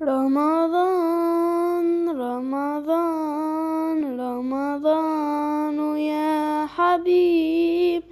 رمضان رمضان رمضان يا حبيب،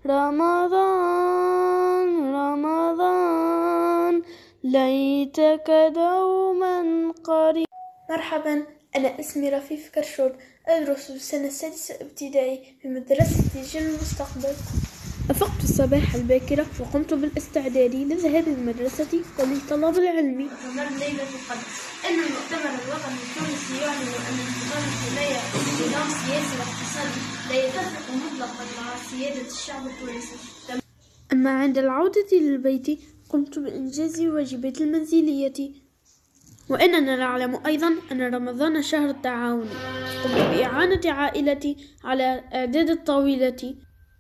رمضان رمضان ليتك دوما قريب. مرحبا، أنا اسمي رفيف كرشول، أدرس في السنة السادسة ابتدائي في مدرسة جيل المستقبل. أفقت الصباح الباكرة وقمت بالاستعداد للذهاب للمدرسة وللطلب العلمي. ليلة القدر أن المؤتمر الوطني التونسي يعلن أن انتظام الحماية نظام سياسي واقتصادي لا يتفق مطلقا مع سيادة الشعب التونسي. أما عند العودة للبيت قمت بإنجاز واجبات المنزلية. وإننا نعلم أيضا أن رمضان شهر التعاون، قمت بإعانة عائلتي على إعداد الطاولة.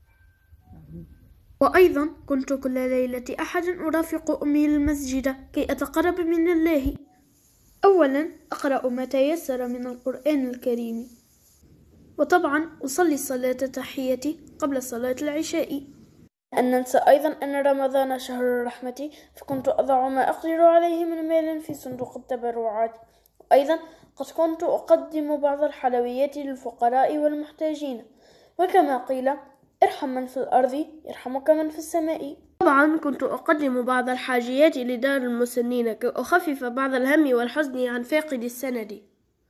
وأيضا كنت كل ليلة أحد أرافق أمي للمسجد كي أتقرب من الله. أولا أقرأ ما تيسر من القرآن الكريم، وطبعا أصلي صلاة تحية قبل صلاة العشاء. أن ننسى أيضا أن رمضان شهر الرحمة، فكنت أضع ما أقدر عليه من مال في صندوق التبرعات. وأيضا قد كنت أقدم بعض الحلويات للفقراء والمحتاجين، وكما قيل ارحم من في الأرض يرحمك من في السماء. طبعا كنت أقدم بعض الحاجيات لدار المسنين كي أخفف بعض الهم والحزن عن فاقد السند.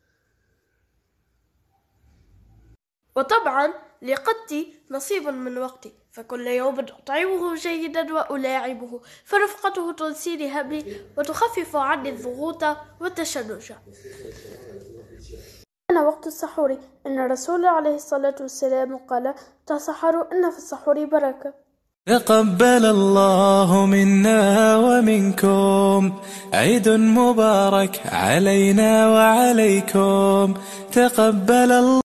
وطبعا لقدتي نصيب من وقتي، فكل يوم أطعمه جيدا وألاعبه، فرفقته تنسيني همي وتخفف عني الضغوط والتشنج. كان وقت السحور، إن الرسول عليه الصلاة والسلام قال: تسحروا إن في السحور بركة. تقبل الله منا ومنكم، عيد مبارك علينا وعليكم. تقبل الله.